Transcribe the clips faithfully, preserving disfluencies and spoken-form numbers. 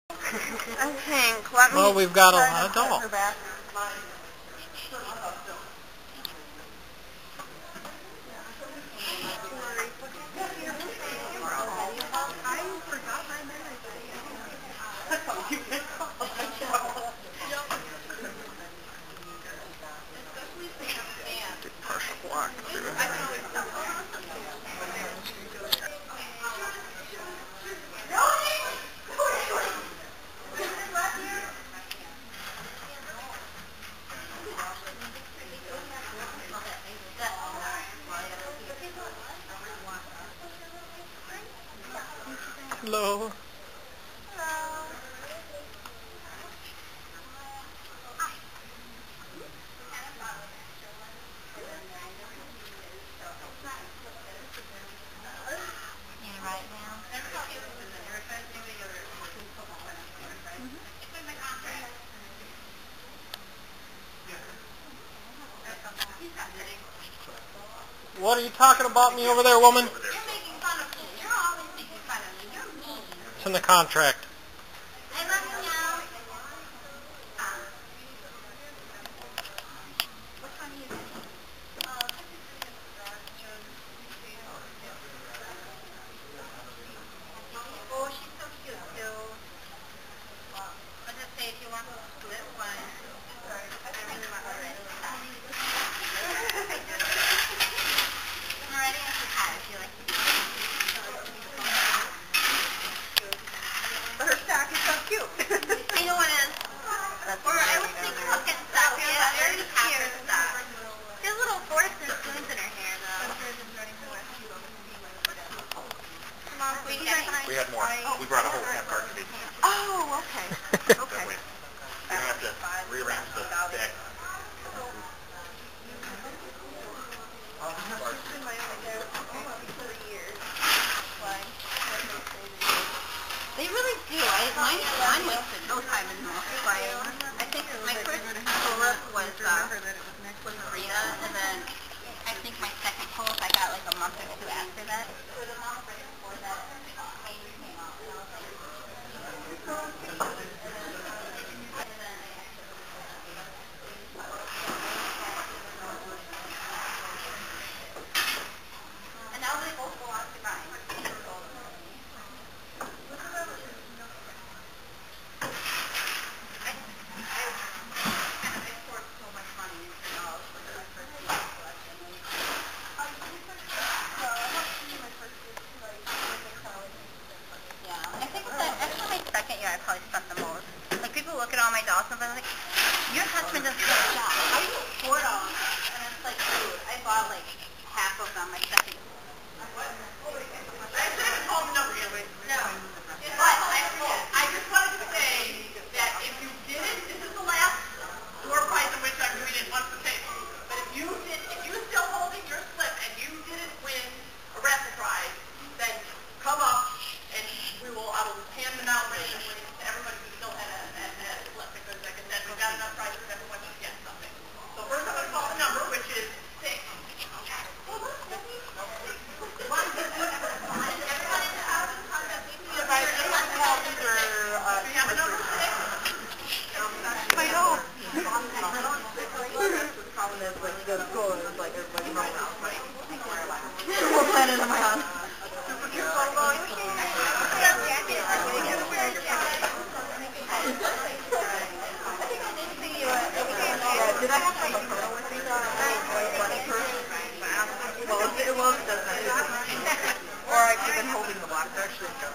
I think. Let me well, we've got a lot of dolls. Partial walk through. Hello. What are you talking about me over there, woman? You're making fun of me. You're always making fun of me. You're mean. It's in the contract. I love you now. What time are you doing? Oh, she's so cute, too. I'll just say if you want to split one. Sorry, I really want to ready. I'm ready to hat if you like. But her stack is so cute. I know it is. Or I was thinking about getting stuff. Yeah, very cute stuff. She has little forks and spoons in her hair, though. Mom, we got We had more. We brought a whole half carton of these. Oh, okay. That Okay. way. You don't have to rearrange the deck. They really do. I, mine, mine wasted no time in multiplying. I think my first Pullips was, uh, was Rita, and then I think my second Pullips I got like a month or two after that. And now they both belong to mine. I probably spent the most. Like, people look at all my dolls and they're like, your husband does a great job. How do you afford all of this? And it's like, dude, I bought like half of them my second. What? I should have told them no. No. But I, I just wanted to say that if you didn't, this is the last door prize in which I'm doing it once a table. But if you did, if you're still holding your slip and you didn't win a raffle prize, then come up and we will, I will hand them out randomly to everybody who still had a, a, a slip, because like I said, we've got enough prizes for everyone to get something. So first I'm going to call the number, which is six. One, two, three, four. Everyone in the house is talking about these two. Right, you have to have either, uh, do you have a number six? I know. The problem is when you go to school, it's like everybody's home now, right? We're planning in my house. Super cute photo. Did I have my photo with me? Well, it was, doesn't it? Or I've been holding the block. Actually, so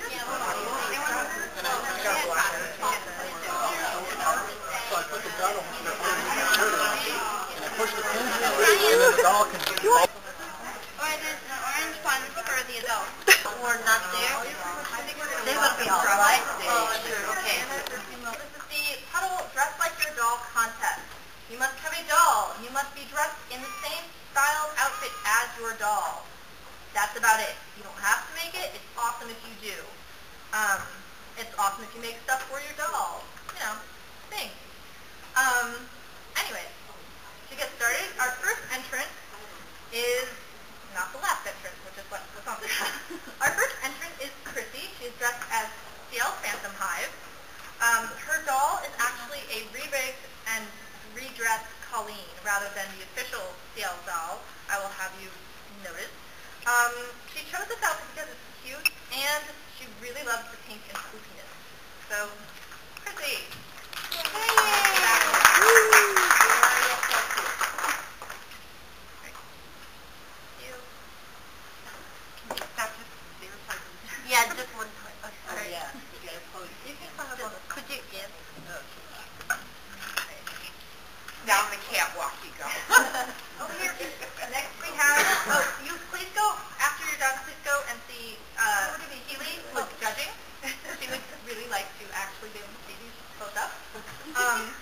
I put the gun over the and I push the pin in, and then the doll can... Or there's an orange one for the adults. We're not there. They would be all right. Oh, sure. Okay. This is the Puddle Dress Like Your Doll contest. You must have a doll. You must be dressed in the same style outfit as your doll. That's about it. You don't have to make it. It's awesome if you do. Um, it's awesome if you make stuff for your doll. You know, things. Um, anyways, to get started, our first entrant is not the last entrant, which is what was on the Our first entrant is Chrissy. She is dressed as Ciel Phantom Hive. So, Chrissy. Yeah, just one time. Oh, sorry. Yeah. You gotta pose. You can follow up on this. Could you give? Down the catwalk you go. Oh, here. Next we have, oh, you please go, after you're done, please go and see, uh, Keely was judging. She would really like to actually be able to see these close up. Um,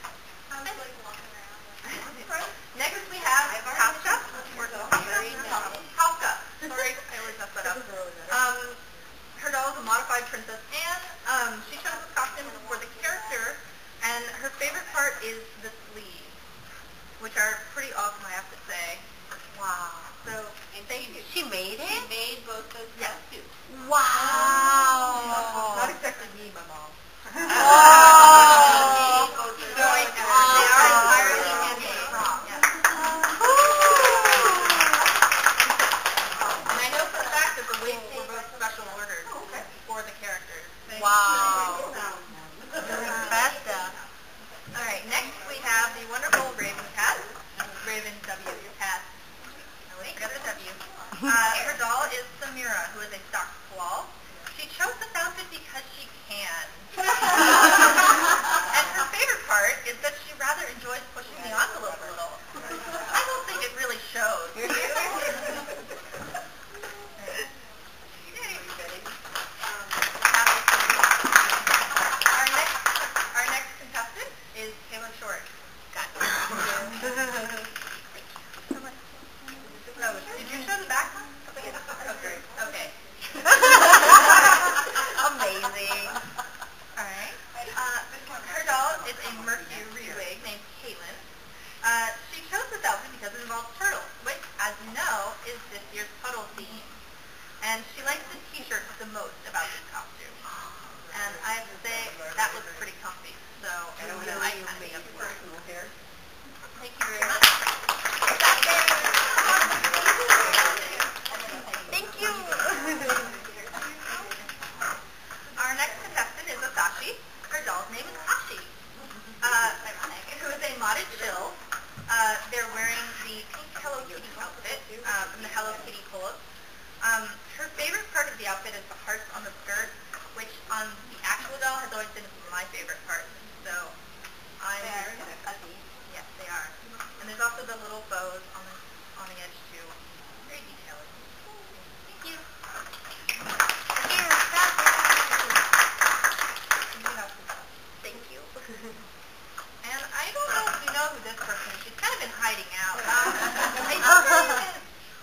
next we have Tasha, or Tasha. Sorry, I always mess that up. Um, her doll is a modified Princess Anne. Um, she chose this costume for the character, and her favorite part is the sleeves, which are pretty awesome, I have to say. Wow. So, thank you. She made it? She made both those costumes. Wow. Not exactly me, my mom. Oh. So, they are entirely handmade. Yes. And I know for a fact that the wigs were both special ordered for the characters. Wow. Besta. All right, next we have the wonderful Raven Cat. Raven W. Cat. I always forget the W. Uh, her doll is Samira, who is a stock squall. She chose this outfit because she can. And her favorite part is that she rather enjoys pushing the envelope a little. I don't think it really shows. Do you? Our next, our next contestant is Taylor Short. Got it. Oh, did you show the back? Oh, great. Okay. Amazing. All right. Uh, her doll is a Mercury wig named Caitlin. Uh, she chose this outfit because it involves turtles, which, as you know, is this year's Puddle theme. And she likes the t-shirt the most about this costume. And I have to say, that looks pretty comfy. So, I don't know, I kind of made up for it. Thank you very much. Thank you. Our next contestant is Asashi. Her doll's name is Ashi. Uh, who is a modded chill. Uh, they're wearing the pink Hello Kitty outfit uh, from the Hello Kitty Pullips. Um, her favorite part of the outfit is the hearts on the skirt, which on the actual doll has always been my favorite part. So, I'm very fuzzy. Yes, they are. And there's also the little bows on the on the edge too. Very detailed. Thank you. Thank you. And I don't know if you know who this person is. She's kind of been hiding out. Um, I think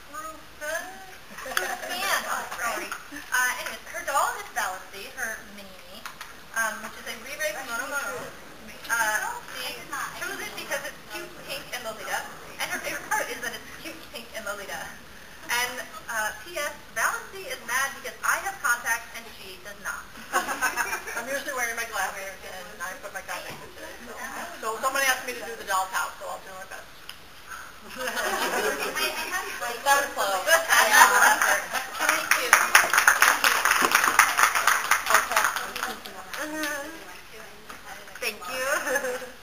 Man, oh, sorry. Uh, anyways, her doll is Vallacy, her mini-me, um, which is a re-ray Mono Mono. Uh, she chose it because it's cute, pink, and Lolita, and her favorite part is that it's cute, pink, and Lolita. And uh, P S Vallacy is mad because I have contacts and she does not. I'm usually wearing my glasses and I put my contacts in today. So, so somebody asked me to do the doll's house, so I'll do my best. That was close. Thank you.